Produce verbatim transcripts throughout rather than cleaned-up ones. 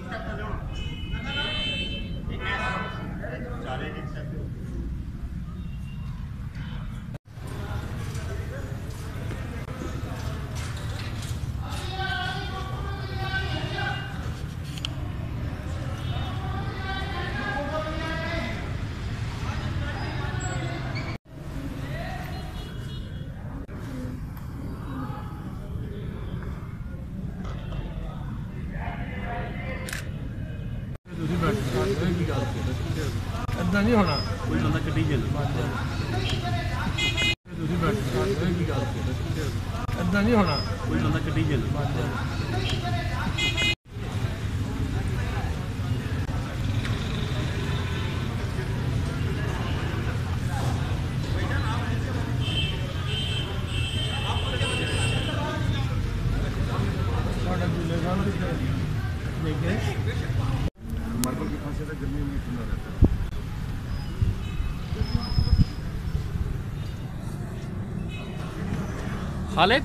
इतना नहीं होना कोई बंदा कटी चल इतना नहीं होना कोई बंदा कटी चल मार्बल की खासियत है गर्मी में ठंडा रहता है। खालिद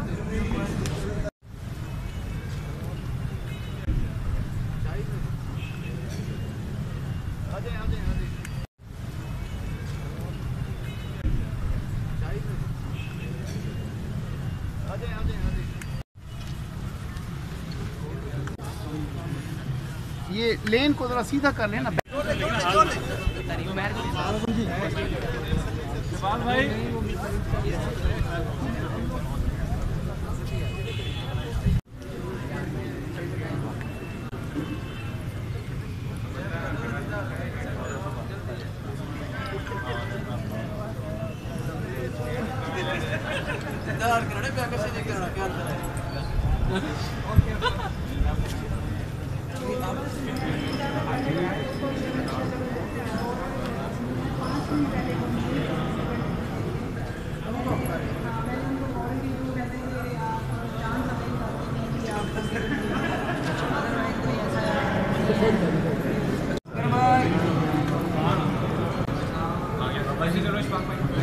ये लेन को जरा सीधा कर लेना। भाई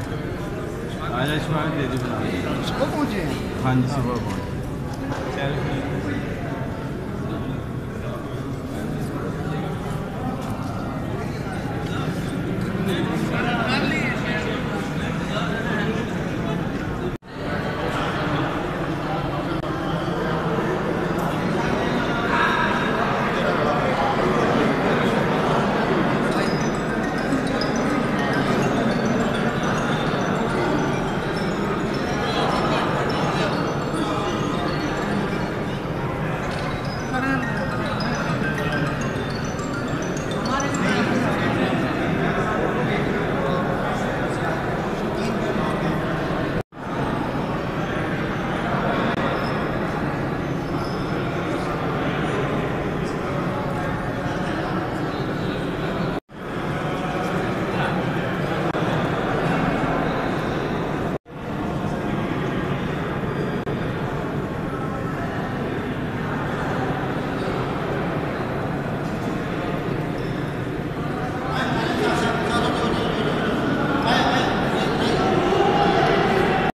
आज दे दी बना। वो पहुंचे हैं। हाँ जी सुबह पहुंचे।